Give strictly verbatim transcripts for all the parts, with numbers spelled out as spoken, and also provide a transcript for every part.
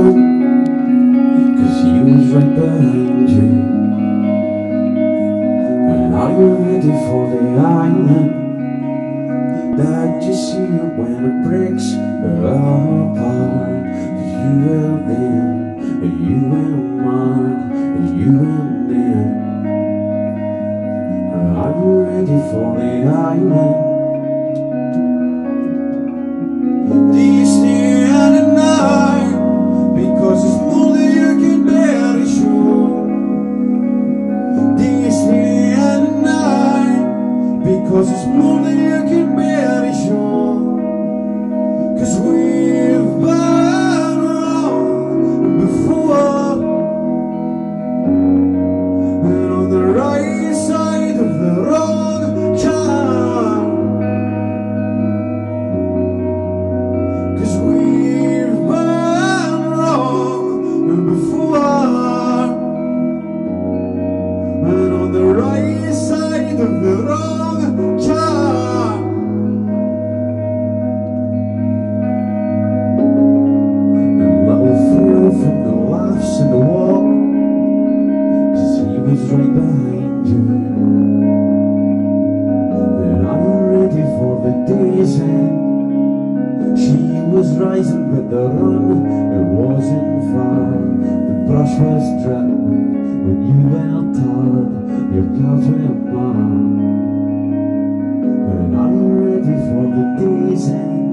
run, 'cause he was right behind you. And are you ready for the island that you see when it breaks apart? You will then, you will mine, you will then. Are you ready for the island? Do you stay out at night because it's more than you can barely show? Do you stay out at night because it's more than you can barely show? 'Cause we've been wrong before, and on the right side of the wrong time. 'Cause we've been wrong before, and on the right side of the wrong time. And little feel from the laughs and the walk, 'cause he was right behind you. And are you ready for the day's end? She was rising, but the run, it wasn't far. The brush was dripped when you were tired, your cards were marked. And are you ready for the day's end?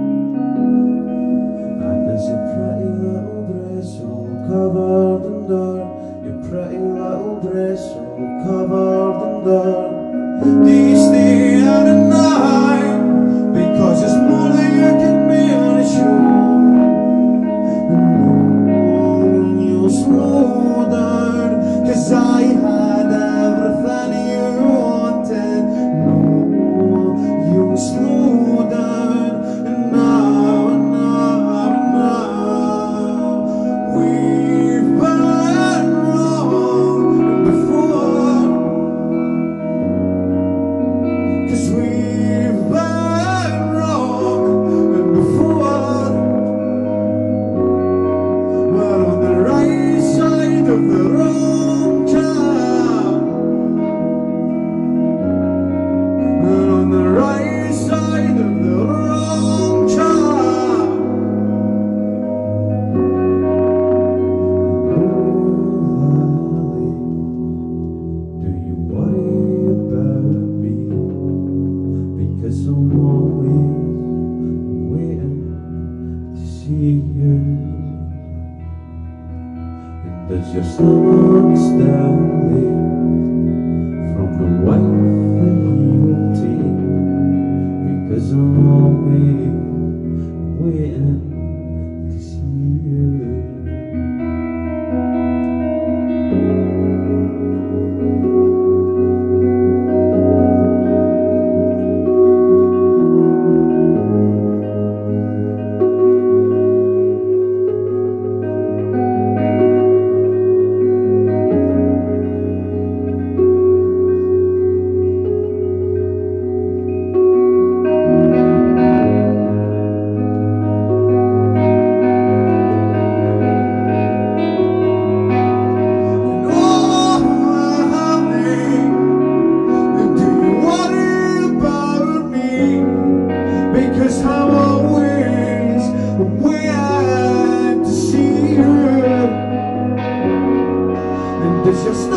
And there's your pretty little dress all covered in dirt, your pretty little dress all covered in dirt. Do you stay out at night because it's more than you can barely show? And you slow down, 'cause I had everything you wanted. No, you slow down, and now, now, now we've been wrong before. 'Cause we've been wrong before, but on the right side of the wrong time. And on the right side of the wrong time. Do you worry about me? Because I'm always waiting to see you. And does your stomach still ache from the wife that you take? Because I'm always waiting to see you. Because I'm always waiting to see you. And there's just